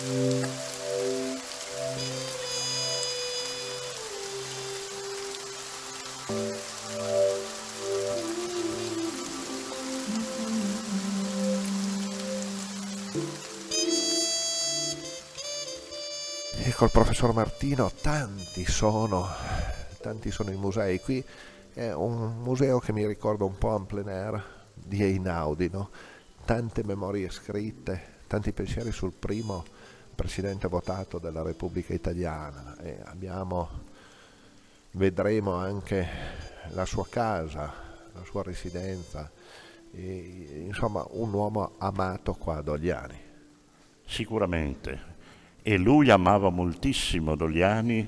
Ecco il professor Martino, tanti sono i musei. Qui è un museo che mi ricorda un po' en plein air di Einaudi, no? Tante memorie scritte, tanti pensieri sul primo presidente votato della Repubblica Italiana, e vedremo anche la sua casa, la sua residenza, e, insomma un uomo amato qua a Dogliani. Sicuramente. E lui amava moltissimo Dogliani.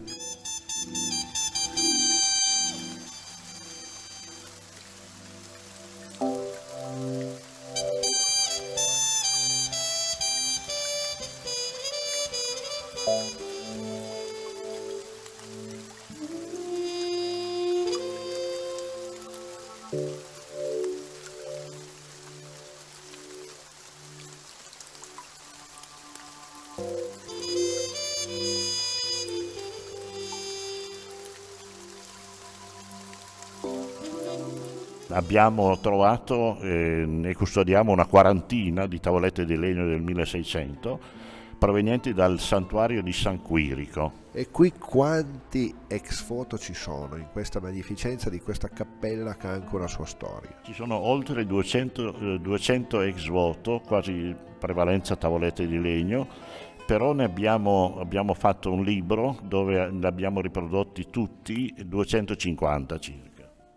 Abbiamo trovato e custodiamo una quarantina di tavolette di legno del 1600 provenienti dal santuario di San Quirico. E qui quanti ex voto ci sono in questa magnificenza di questa cappella che ha anche una sua storia? Ci sono oltre 200 ex voto, quasi prevalenza tavolette di legno, però abbiamo fatto un libro dove ne abbiamo riprodotti tutti, 250 circa.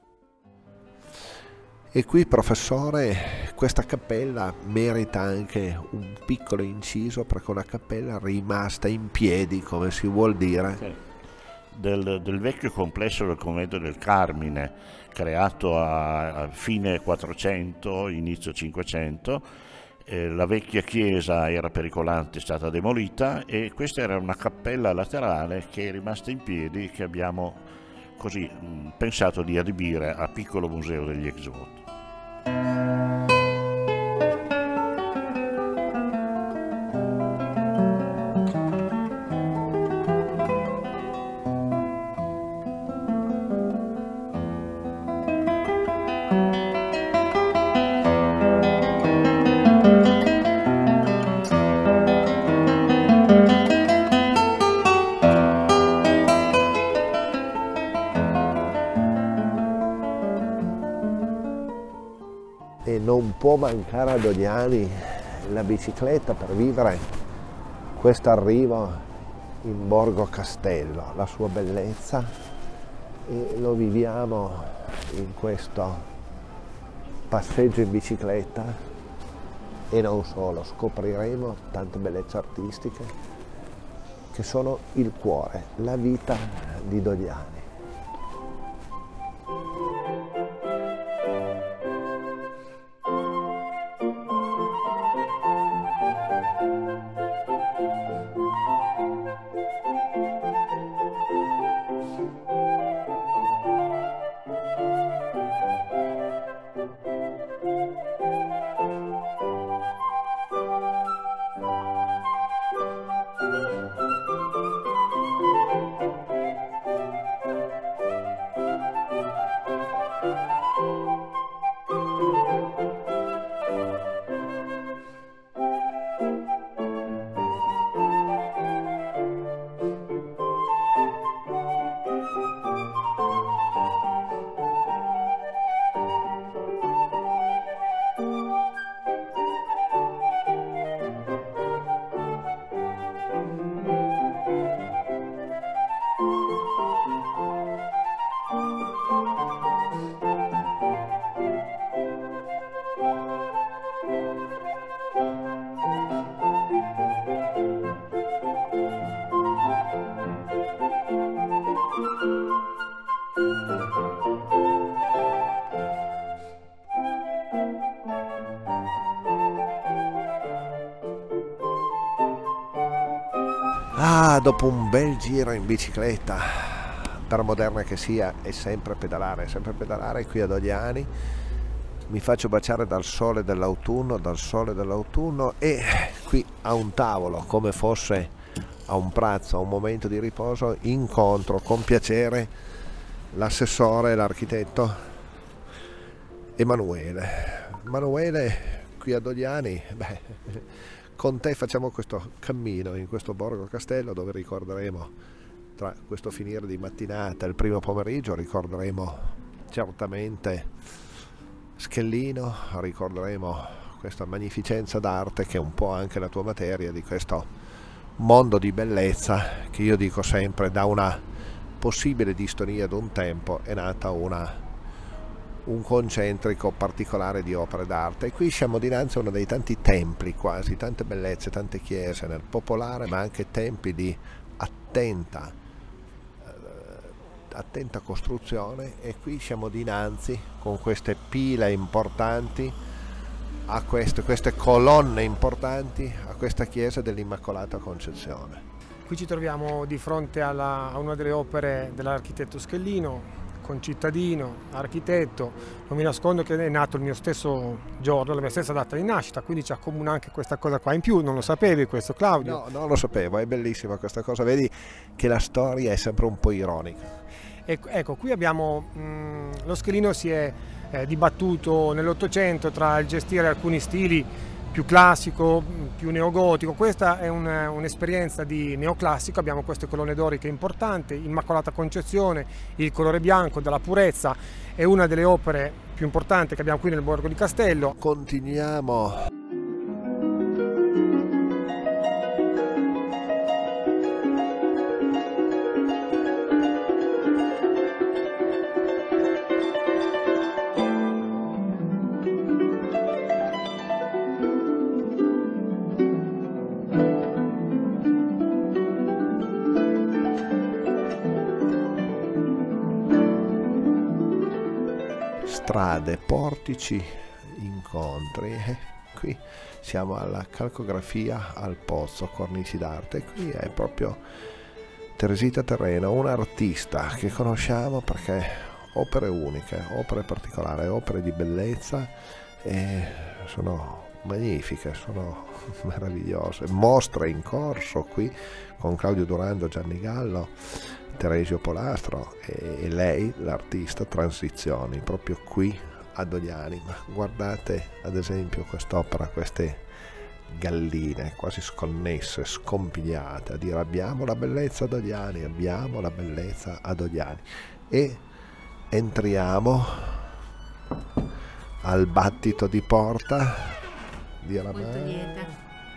E qui, professore, questa cappella merita anche un piccolo inciso, perché è una cappella rimasta in piedi, come si vuol dire. Sì. Del vecchio complesso del convento del Carmine, creato a fine 400, inizio 500. La vecchia chiesa era pericolante, è stata demolita, e questa era una cappella laterale che è rimasta in piedi, che abbiamo così pensato di adibire a piccolo museo degli ex voto. E non può mancare a Dogliani la bicicletta per vivere questo arrivo in Borgo Castello, la sua bellezza, e lo viviamo in questo passeggio in bicicletta, e non solo, scopriremo tante bellezze artistiche che sono il cuore, la vita di Dogliani. Ah, dopo un bel giro in bicicletta, per moderna che sia, è sempre pedalare qui a Dogliani. Mi faccio baciare dal sole dell'autunno, e qui a un tavolo, come fosse a un pranzo, a un momento di riposo, incontro con piacere l'assessore, l'architetto Emanuele, qui a Dogliani. Con te facciamo questo cammino in questo borgo castello, dove ricorderemo, tra questo finire di mattinata e il primo pomeriggio, ricorderemo certamente Schellino, ricorderemo questa magnificenza d'arte che è un po' anche la tua materia, di questo mondo di bellezza che io dico sempre, da una possibile distonia d'un tempo è nata un concentrico particolare di opere d'arte. E qui siamo dinanzi a uno dei tanti templi, quasi tante bellezze, tante chiese nel popolare, ma anche templi di attenta costruzione, e qui siamo dinanzi, con queste pile importanti, a queste colonne importanti, a questa chiesa dell'Immacolata Concezione. Qui ci troviamo di fronte a una delle opere dell'architetto Schellino, concittadino, architetto. Non mi nascondo che è nato il mio stesso giorno, la mia stessa data di nascita, quindi ci accomuna anche questa cosa qua. In più, non lo sapevi questo, Claudio? No, non lo sapevo, è bellissima questa cosa, vedi che la storia è sempre un po' ironica. Ecco, qui abbiamo lo Schellino si è dibattuto nell'Ottocento tra il gestire alcuni stili più classico, più neogotico. Questa è un'esperienza di neoclassico. Abbiamo queste colonne doriche importanti, Immacolata Concezione, il colore bianco della purezza, è una delle opere più importanti che abbiamo qui nel Borgo di Castello. Continuiamo. Strade, portici, incontri. Qui siamo alla calcografia al Pozzo, cornici d'arte. Qui è proprio Teresita Terreno, un'artista che conosciamo perché opere uniche, opere particolari, opere di bellezza, e sono magnifiche, sono meravigliose. Mostre in corso qui con Claudio Durando, Gianni Gallo, Teresio Polastro e lei, l'artista Transizioni, proprio qui a Dogliani. Ma guardate ad esempio quest'opera, queste galline quasi sconnesse, scompigliate, a dire abbiamo la bellezza a Dogliani, abbiamo la bellezza a Dogliani. E entriamo al battito di porta di Aramai. Molto lieta.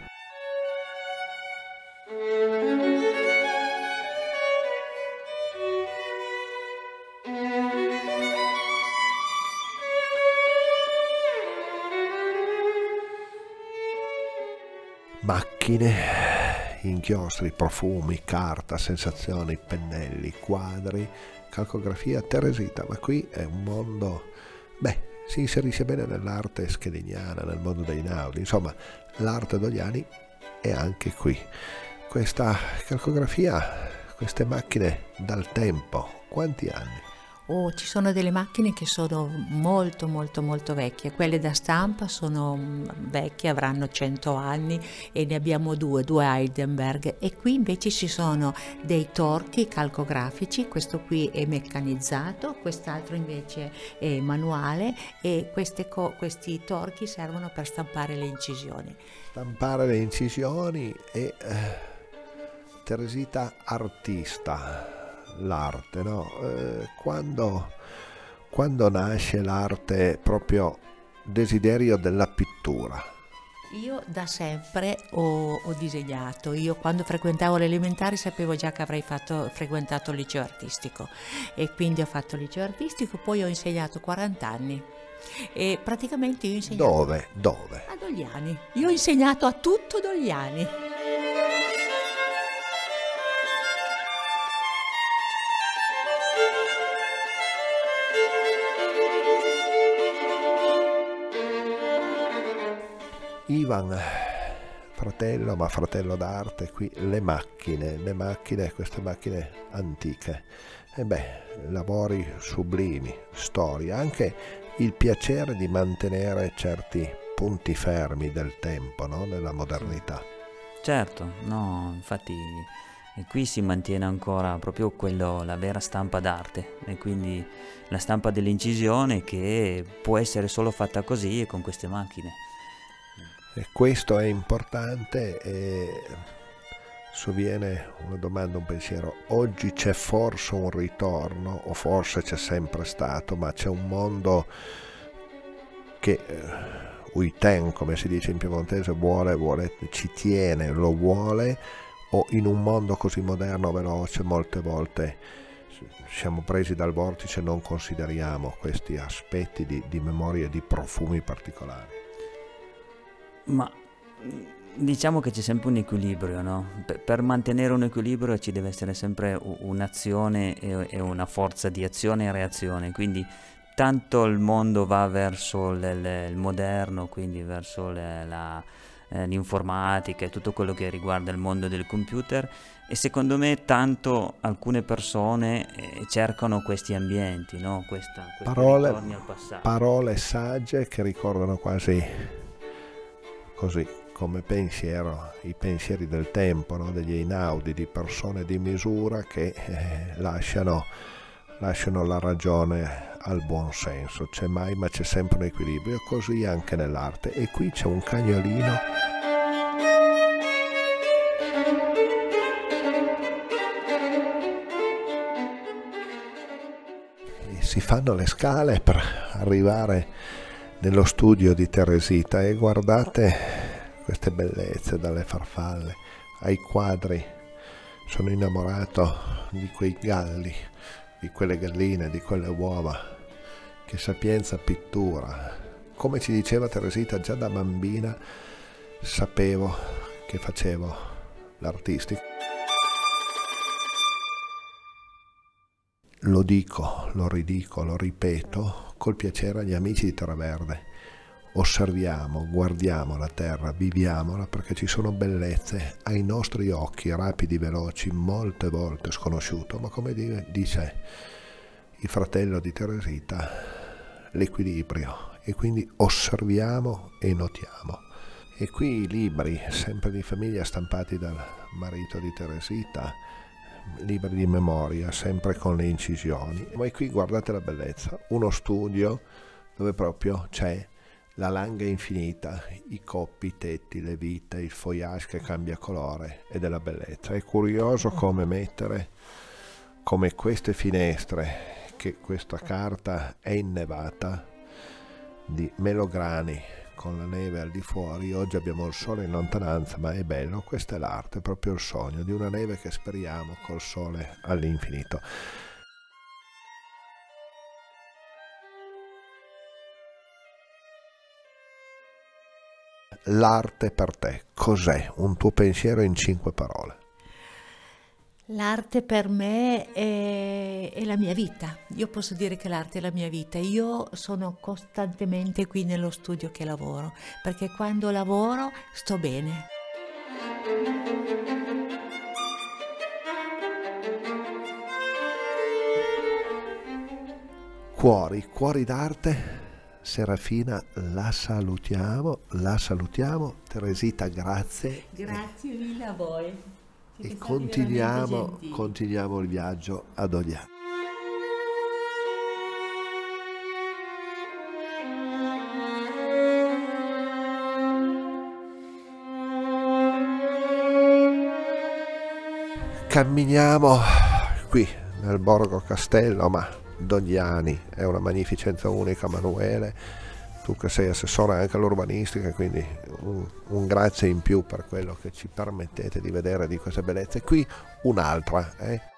Macchine, inchiostri, profumi, carta, sensazioni, pennelli, quadri, calcografia, Teresita. Ma qui è un mondo, si inserisce bene nell'arte schelliniana, nel mondo dei Naudi. Insomma, l'arte Dogliani è anche qui. Questa calcografia, queste macchine dal tempo, quanti anni? Ci sono delle macchine che sono molto molto molto vecchie, quelle da stampa sono vecchie, avranno 100 anni, e ne abbiamo due Heidelberg, e qui invece ci sono dei torchi calcografici. Questo qui è meccanizzato, quest'altro invece è manuale, e questi torchi servono per stampare le incisioni. Stampare le incisioni. E Teresita artista, l'arte, no? Quando nasce l'arte, proprio desiderio della pittura? Io da sempre ho disegnato. Io quando frequentavo le elementari sapevo già che avrei frequentato il liceo artistico, e quindi ho fatto il liceo artistico, poi ho insegnato 40 anni. E praticamente io ho insegnato... Dove? A Dogliani. Io ho insegnato a tutto Dogliani. Ivan, fratello, ma fratello d'arte, qui le macchine, queste macchine antiche. lavori sublimi, storia, anche il piacere di mantenere certi punti fermi del tempo, no? Nella modernità. Certo, no, infatti qui si mantiene ancora proprio quello, la vera stampa d'arte, e quindi la stampa dell'incisione, che può essere solo fatta così e con queste macchine. E questo è importante, e sovviene una domanda, un pensiero: oggi c'è forse un ritorno, o forse c'è sempre stato, ma c'è un mondo che uiten, come si dice in piemontese, vuole, ci tiene, lo vuole, o in un mondo così moderno, veloce, molte volte siamo presi dal vortice e non consideriamo questi aspetti di memoria e di profumi particolari? Ma diciamo che c'è sempre un equilibrio, no? Per mantenere un equilibrio ci deve essere sempre un'azione e una forza di azione e reazione, quindi tanto il mondo va verso il moderno, quindi verso l'informatica e tutto quello che riguarda il mondo del computer, e secondo me tanto alcune persone cercano questi ambienti, no? Questi ritorni al passato. Parole sagge che ricordano quasi così come pensiero, i pensieri del tempo, no? Degli Einaudi, di persone di misura che lasciano la ragione al buon senso. C'è mai, ma c'è sempre un equilibrio, così anche nell'arte. E qui c'è un cagnolino e si fanno le scale per arrivare nello studio di Teresita, e guardate queste bellezze, dalle farfalle ai quadri. Sono innamorato di quei galli, di quelle galline, di quelle uova. Che sapienza pittura. Come ci diceva Teresita, già da bambina sapevo che facevo l'artistica. Lo dico, lo ridico, lo ripeto col piacere agli amici di Terraverde. Osserviamo, guardiamo la terra, viviamola, perché ci sono bellezze ai nostri occhi, rapidi, veloci, molte volte sconosciuto, ma come dice il fratello di Teresita, l'equilibrio. E quindi osserviamo e notiamo. E qui i libri, sempre di famiglia, stampati dal marito di Teresita, libri di memoria, sempre con le incisioni. Ma qui guardate la bellezza, uno studio dove proprio c'è la langa infinita, i coppi, i tetti, le vite, il feuillage che cambia colore, e della bellezza. È curioso come mettere, come queste finestre, che questa carta è innevata di melograni con la neve al di fuori. Oggi abbiamo il sole in lontananza, ma è bello. Questa è l'arte, proprio il sogno di una neve che speriamo col sole all'infinito. L'arte per te, cos'è? Un tuo pensiero in 5 parole. L'arte per me è la mia vita. Io posso dire che l'arte è la mia vita. Io sono costantemente qui nello studio che lavoro, perché quando lavoro sto bene. Cuori d'arte. Serafina, la salutiamo. Teresita, grazie. Grazie mille a voi. E continuiamo il viaggio ad Ogliano. Camminiamo qui nel Borgo Castello, ma Dogliani è una magnificenza unica. Manuele, tu che sei assessore anche all'urbanistica, quindi un grazie in più per quello che ci permettete di vedere di queste bellezze. Qui un'altra,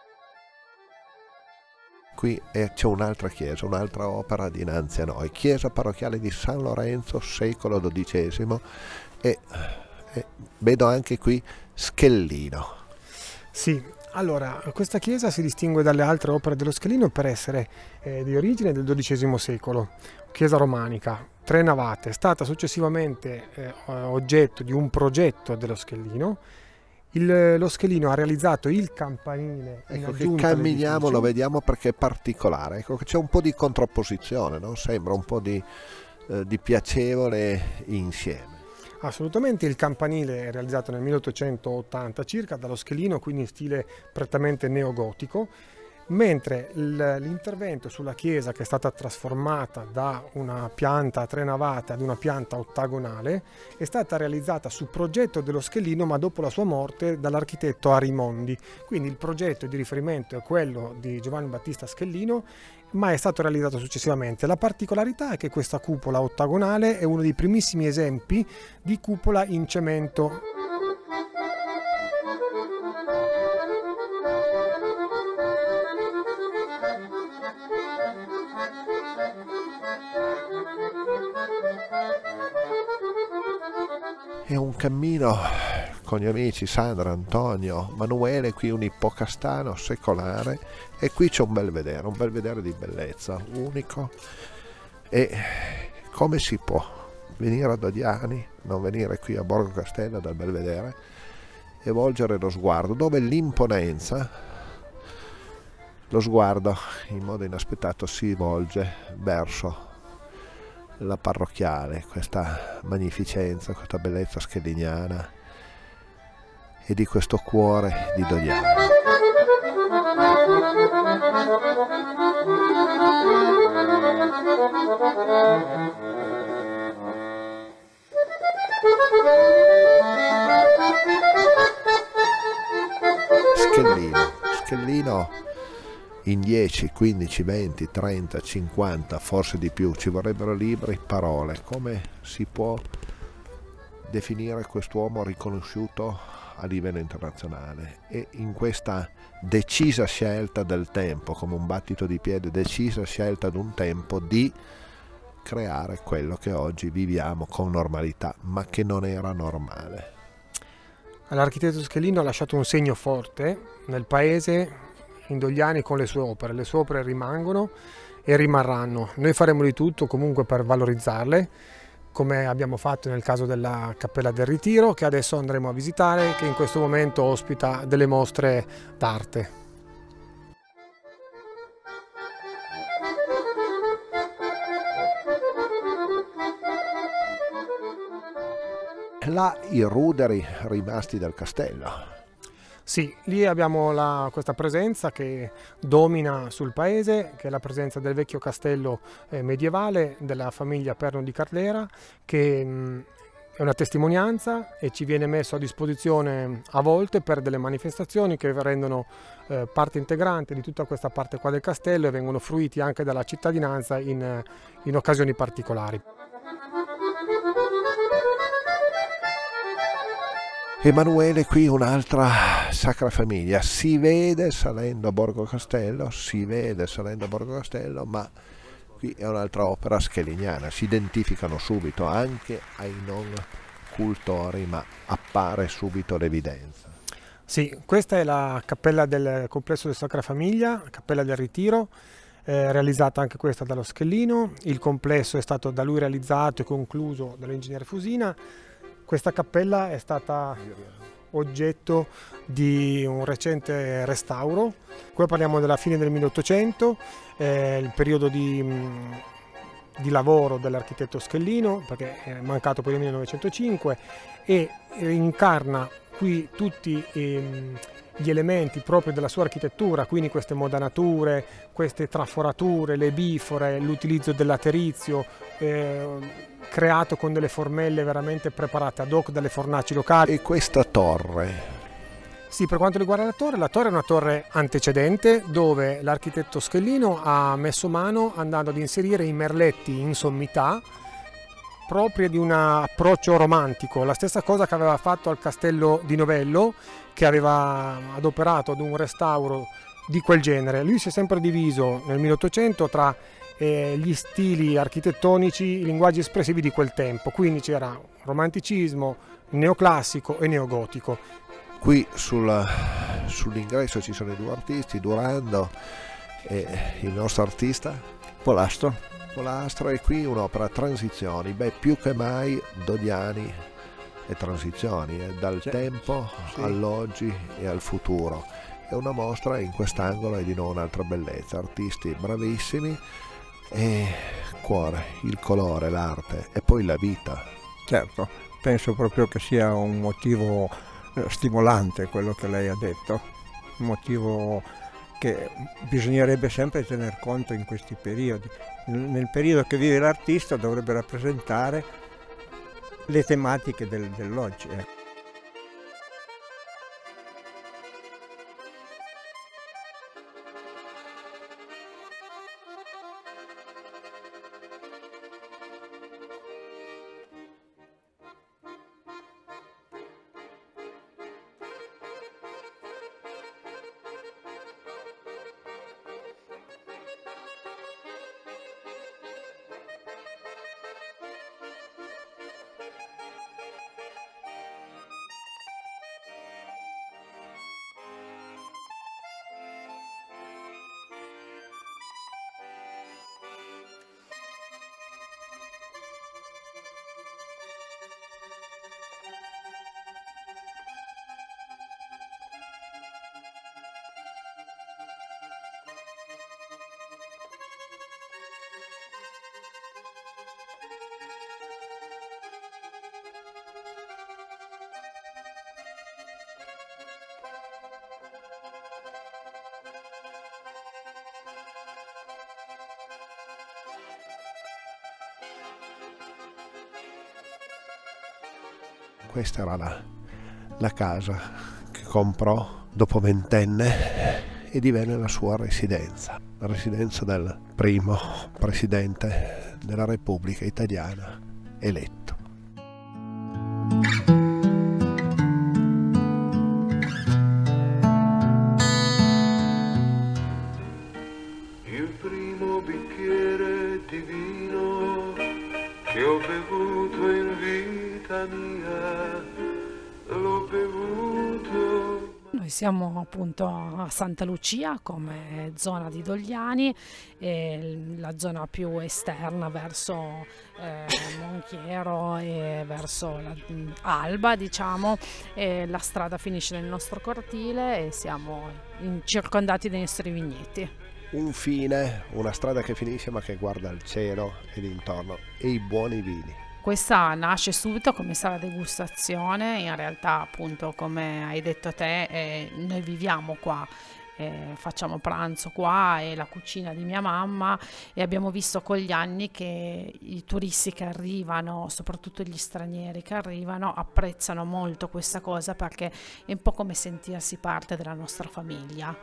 qui c'è un'altra chiesa, un'altra opera dinanzi a noi, chiesa parrocchiale di San Lorenzo, secolo XII, e vedo anche qui Schellino. Sì, allora, questa chiesa si distingue dalle altre opere dello Schellino per essere di origine del XII secolo, chiesa romanica, 3 navate, è stata successivamente oggetto di un progetto dello Schellino. Lo Schellino ha realizzato il campanile. Ecco che camminiamo, lo vediamo perché è particolare, ecco che c'è un po' di contrapposizione, no? Sembra un po' di di piacevole insieme. Assolutamente, il campanile è realizzato nel 1880 circa dallo Schelino, quindi in stile prettamente neogotico, mentre l'intervento sulla chiesa, che è stata trasformata da una pianta a 3 navate ad una pianta ottagonale, è stata realizzata su progetto dello Schelino, ma dopo la sua morte dall'architetto Arimondi. Quindi il progetto di riferimento è quello di Giovanni Battista Schelino, ma è stato realizzato successivamente. La particolarità è che questa cupola ottagonale è uno dei primissimi esempi di cupola in cemento. È un cammino con gli amici Sandra, Antonio, Manuele, qui un ippocastano secolare, e qui c'è un belvedere di bellezza unico. E come si può venire a Dodiani, non venire qui a Borgo Castello dal belvedere e volgere lo sguardo, dove l'imponenza, lo sguardo in modo inaspettato si volge verso la parrocchiale, questa magnificenza, questa bellezza scheliniana e di questo cuore di Dodiani. Schelino in 10, 15, 20, 30, 50, forse di più, ci vorrebbero libri, parole. Come si può definire quest'uomo riconosciuto a livello internazionale? E in questa decisa scelta del tempo, come un battito di piede, decisa scelta ad un tempo di creare quello che oggi viviamo con normalità, ma che non era normale. L'architetto Schelino ha lasciato un segno forte nel paese, in Dodiani, con le sue opere rimangono e rimarranno. Noi faremo di tutto comunque per valorizzarle, come abbiamo fatto nel caso della Cappella del Ritiro, che adesso andremo a visitare, che in questo momento ospita delle mostre d'arte. Là i ruderi rimasti del castello. Sì, lì abbiamo questa presenza che domina sul paese, che è la presenza del vecchio castello medievale della famiglia Perno di Carlera, che è una testimonianza e ci viene messo a disposizione a volte per delle manifestazioni che rendono parte integrante di tutta questa parte qua del castello e vengono fruiti anche dalla cittadinanza in occasioni particolari. Emanuele, qui un'altra Sacra Famiglia, si vede salendo a Borgo Castello, ma qui è un'altra opera scheliniana, si identificano subito anche ai non cultori, ma appare subito l'evidenza. Sì, questa è la cappella del complesso del Sacra Famiglia, Cappella del Ritiro, realizzata anche questa dallo Schelino. Il complesso è stato da lui realizzato e concluso dall'ingegnere Fusina. Questa cappella è stata oggetto di un recente restauro. Qui parliamo della fine del 1800, il periodo di lavoro dell'architetto Schelino, perché è mancato poi nel 1905, e incarna qui tutti gli elementi proprio della sua architettura, quindi queste modanature, queste traforature, le bifore, l'utilizzo del laterizio, creato con delle formelle veramente preparate ad hoc dalle fornaci locali. E questa torre? Sì, per quanto riguarda la torre è una torre antecedente dove l'architetto Schelino ha messo mano andando ad inserire i merletti in sommità proprie di un approccio romantico, la stessa cosa che aveva fatto al castello di Novello, che aveva adoperato ad un restauro di quel genere. Lui si è sempre diviso nel 1800 tra gli stili architettonici, i linguaggi espressivi di quel tempo, quindi c'era romanticismo, neoclassico e neogotico. Qui sull'ingresso ci sono i due artisti, Durando e il nostro artista Polastro, e qui un'opera transizioni, più che mai Dodiani e transizioni, dal tempo all'oggi e al futuro. È una mostra in quest'angolo e di nuovo un'altra bellezza, artisti bravissimi, e cuore, il colore, l'arte e poi la vita. Certo, penso proprio che sia un motivo stimolante quello che lei ha detto, un motivo che bisognerebbe sempre tener conto in questi periodi. Nel periodo che vive l'artista dovrebbe rappresentare le tematiche dell'oggi. Questa era la casa che comprò dopo ventenne e divenne la sua residenza, la residenza del primo presidente della Repubblica Italiana eletto. Il primo bicchiere di vino che ho bevuto in vita mia, l'ho bevuto. Noi siamo appunto a Santa Lucia come zona di Dogliani, la zona più esterna verso Monchiero e verso Alba, diciamo, e la strada finisce nel nostro cortile e siamo circondati dai nostri vigneti. Un fine, una strada che finisce ma che guarda al cielo e intorno e i buoni vini. Questa nasce subito come sala degustazione, in realtà appunto come hai detto te noi viviamo qua, facciamo pranzo qua, è la cucina di mia mamma e abbiamo visto con gli anni che i turisti che arrivano, soprattutto gli stranieri che arrivano, apprezzano molto questa cosa perché è un po' come sentirsi parte della nostra famiglia.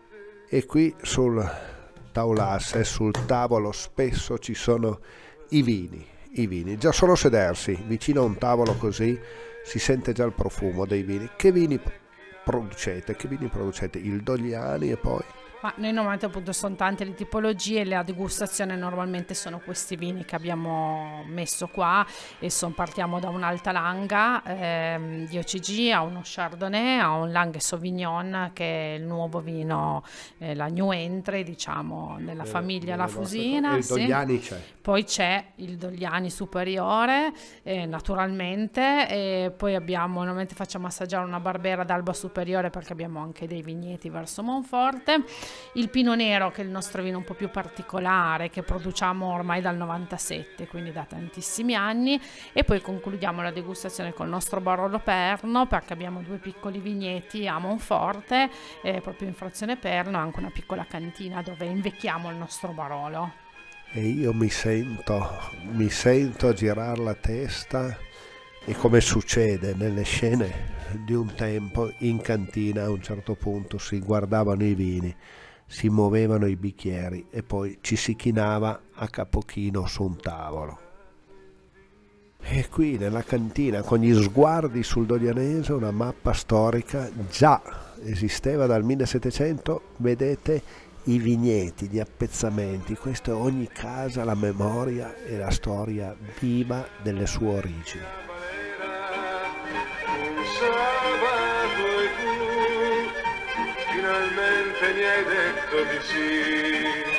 E qui sul taulasse, sul tavolo spesso ci sono i vini. Già solo sedersi vicino a un tavolo così si sente già il profumo dei vini. Che vini producete? Il Dogliani e poi? Ma noi normalmente appunto sono tante le tipologie, la degustazione normalmente sono questi vini che abbiamo messo qua e partiamo da un'Alta Langa di OCG a uno Chardonnay, a un Langhe Sauvignon che è il nuovo vino, la new entry diciamo nella famiglia La Fusina. Il Dogliani c'è. Poi c'è il Dogliani superiore naturalmente e poi normalmente facciamo assaggiare una Barbera d'Alba superiore perché abbiamo anche dei vigneti verso Monforte. Il Pinot Nero che è il nostro vino un po' più particolare che produciamo ormai dal 97, quindi da tantissimi anni, e poi concludiamo la degustazione col nostro Barolo Perno perché abbiamo due piccoli vigneti a Monforte, proprio in frazione Perno, anche una piccola cantina dove invecchiamo il nostro Barolo. E io mi sento girare la testa e come succede nelle scene di un tempo in cantina a un certo punto si guardavano i vini, si muovevano i bicchieri e poi ci si chinava a capo chino su un tavolo. E qui nella cantina con gli sguardi sul doglianese una mappa storica già esisteva dal 1700, vedete i vigneti, gli appezzamenti, questo è ogni casa, la memoria e la storia viva delle sue origini. Sabato e tu finalmente mi hai detto di sì.